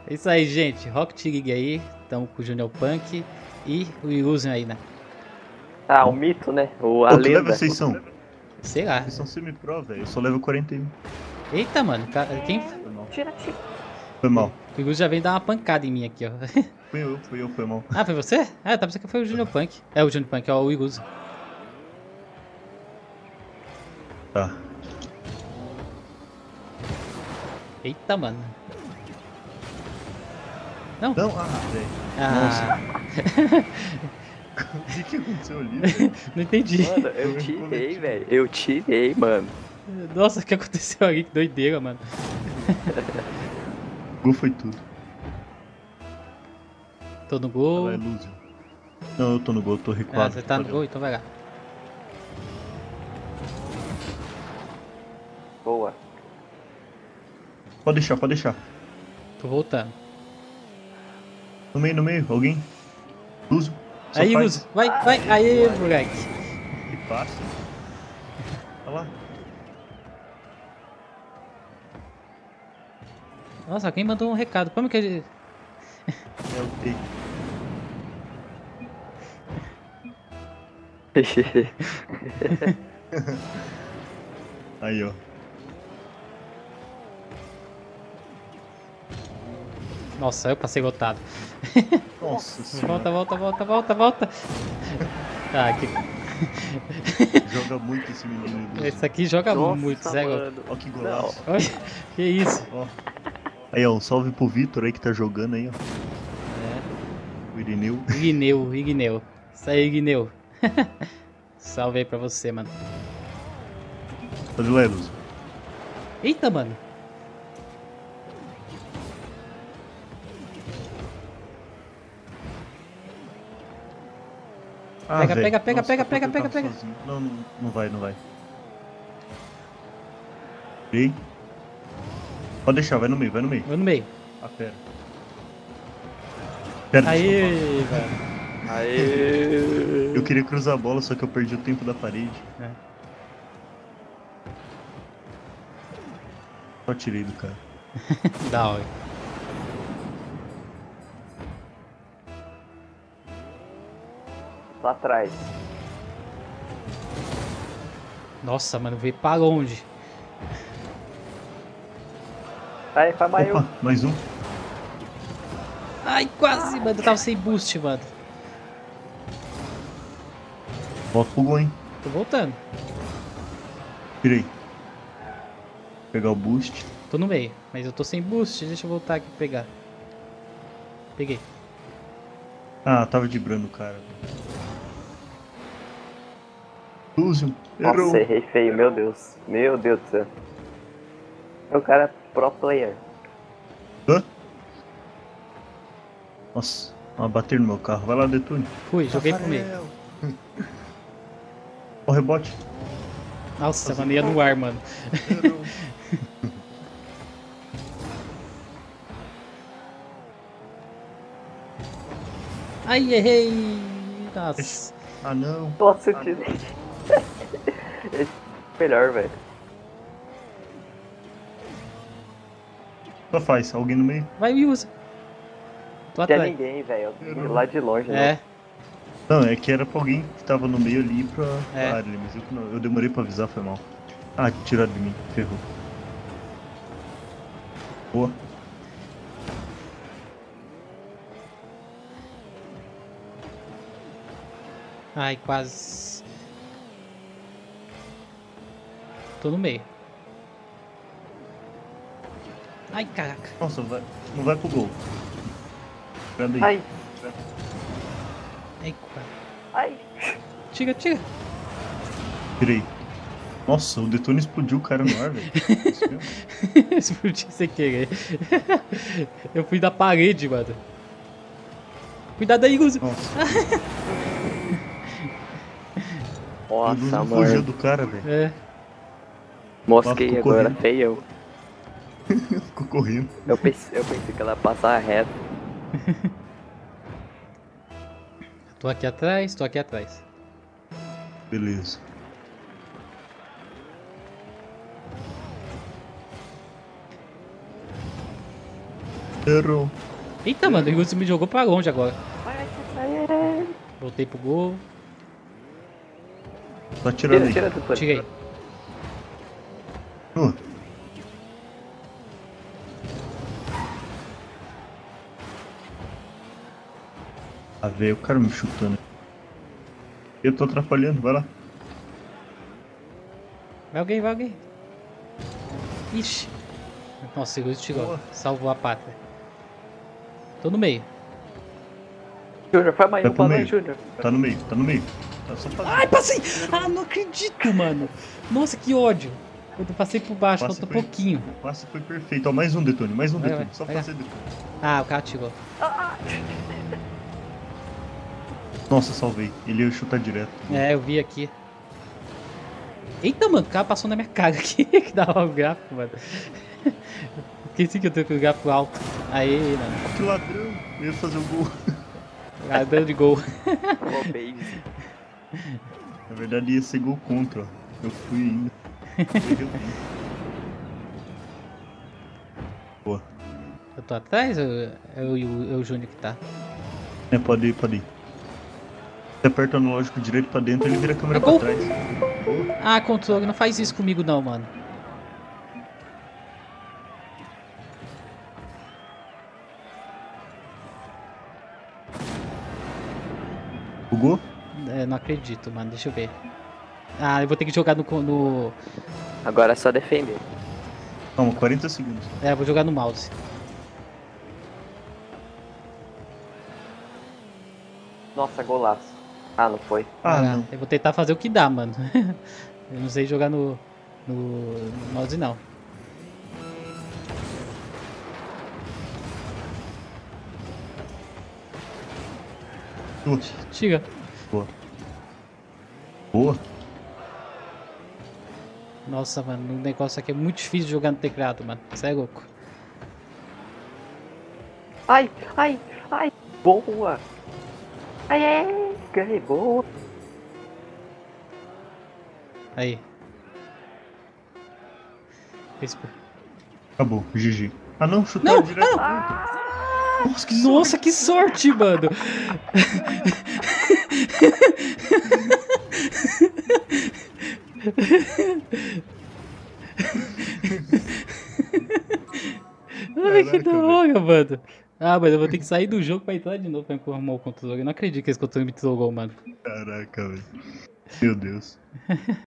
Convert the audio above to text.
É isso aí, gente. Rocket League aí. Estamos com o Junior Punk e o Illusion aí, né? Ah, o mito, né? A Pô, que level lenda. vocês são? Sei lá. Vocês são semi-pro, velho. Eu sou level 41. Eita, mano. Quem... Foi mal. Tira. Foi mal. O Illusion já vem dar uma pancada em mim aqui, ó. Foi mal. Ah, foi você? Ah, tá pensando que foi o Junior Punk. É o Junior Punk, é o Illusion. Tá. Eita, mano. Não. Não, velho. Ah, O que aconteceu ali, velho? não entendi. Mano, eu tirei, velho. Eu tirei, mano. Nossa, o que aconteceu ali? Que doideira, mano. Gol foi tudo. Tô no Vai gol. lá, Illusion. Não, eu tô no gol, tô Ah, recuado. você tá no gol, então vai lá. Boa. Pode deixar. Tô voltando. No meio, alguém? Illusion. Só Aí, faz. Illusion. Vai. Aí, moleque. Que passa. Olha lá. Nossa, alguém mandou um recado. Como que ele... É o T. Aí, ó. Nossa, eu passei lotado. Nossa senhora. Volta. Tá, aqui. Joga muito esse menino. Illusion. Esse aqui joga Nossa, muito, Zé. mano. Ó que golaço. Olha, que isso? Ó. Aí, ó, um salve pro Vitor aí que tá jogando aí, ó. É, O Irineu. Igneu. Isso aí, Igneu. Salve aí pra você, mano. Pode ir lá, Illusion. Eita, mano. Pega, velho. pega, Nossa, pega. eu tava sozinho. Não vai. Ei. Pode deixar, vai no meio. Vou no meio. Ah, pera. Pera, deixa eu Aí, velho. Aê. Eu queria cruzar a bola, só que eu perdi o tempo da parede. É. Só tirei do cara. Da hora. Lá atrás. Nossa, mano, veio pra longe. Aí, faz mais Opa, mais um. Ai, quase, mano. Eu tava sem boost, mano. Volta pro gol, hein. Tô voltando. Tirei. Pegar o boost. Tô no meio, mas eu tô sem boost. Deixa eu voltar aqui e pegar. Peguei. Ah, tava vibrando o cara. Illusion. Errou. Nossa, errei feio, meu Deus. Meu Deus do céu. O cara é pro player. Hã? Nossa, bater no meu carro. Vai lá, detone. Fui, joguei pro meio. Ó o rebote. Nossa, mano, ia no ar, mano. Errou. Ai, errei. Nossa. Ah, não. Nossa, eu tirei. Esse é melhor, velho. Só faz. Alguém no meio? Vai, usa. Tô Não tinha atrás. ninguém, velho. Eu vi lá de longe, É, né? Não, é que era pra alguém que tava no meio ali pra É. área ali, mas eu demorei pra avisar, foi mal. Ah, tiraram de mim, ferrou. Boa. ai, quase. Tô no meio. Ai, caraca. Nossa, não vai pro gol. Grande aí. Ai, Ai, quase. ai. Tira. Tirei. Nossa, o detone explodiu o cara no ar, velho. Isso mesmo. Explodi sem querer. Eu fui da parede, mano. Cuidado aí, Guzi. Nossa, Nossa, o Illusion fugiu mano. do cara, velho. É. Mosquei Ficou agora, correndo. feião. Ficou correndo. Eu pensei que ela ia passar reto. Tô aqui atrás. Beleza. Errou. Eita, mano, o Wilson me jogou pra longe agora. Vai sair. Voltei pro gol. Tô atirando aí. Tira, Detone. Tirei. Uh. Ah, velho, o cara me chutando. Eu tô atrapalhando, vai lá. Vai alguém, vai alguém. Ixi. Nossa, o Wilson tirou. Boa. Salvou a pátria. Tô no meio. Júnior, foi amanhã Vai o pro balão, meio. Júnior. Tá no meio, tá no meio. Tá só fazendo. Ai, passei! Ah, não acredito, mano. Nossa, que ódio. Eu passei por baixo, Passe faltou foi- pouquinho. O passe foi perfeito. Ó, mais um Detone, mais um Vai, Detone. vai, Só vai. fazer Detone. Ah, o cara atirou. Nossa, salvei. Ele ia chutar direto. É, eu vi aqui. Eita, mano, o cara passou na minha cara aqui. Que da hora o gráfico, mano. Esqueci que eu tenho com o gráfico alto. Aí, mano. Que ladrão. Eu ia fazer o gol. Ah, deu de gol. Ó, base. Na verdade ia ser gol contra, ó. Eu fui ainda. Perdeu tempo. Boa. Eu tô atrás ou é o Júnior que tá? É, pode ir, pode ir. Você aperta o analógico direito pra dentro, ele vira a câmera É gol. pra trás. Boa. Ah, controle, não faz isso comigo não, mano. Bugou? É, não acredito, mano. Deixa eu ver. Ah, eu vou ter que jogar no... Agora é só defender. Calma, 40 segundos. É, eu vou jogar no mouse. Nossa, golaço. Ah, não foi. Ah, não. Eu vou tentar fazer o que dá, mano. Eu não sei jogar no mouse, não. Tira. Boa. Boa. Nossa, mano, o negócio aqui é muito difícil de jogar no teclado, mano. Você é louco. Ai, ai, ai. Boa. Ai, ai. Ganhei, boa. Aí. Fez- Acabou, GG. Ah não, chutaram Não! direto. Nossa, que sorte. Nossa, que sorte, mano! Ai, que Caraca, da hora, mano. Ah, mas eu vou ter que sair do jogo pra entrar de novo pra arrumar o controle. Eu não acredito que esse controle me trollou, mano. Caraca, velho. Meu Deus.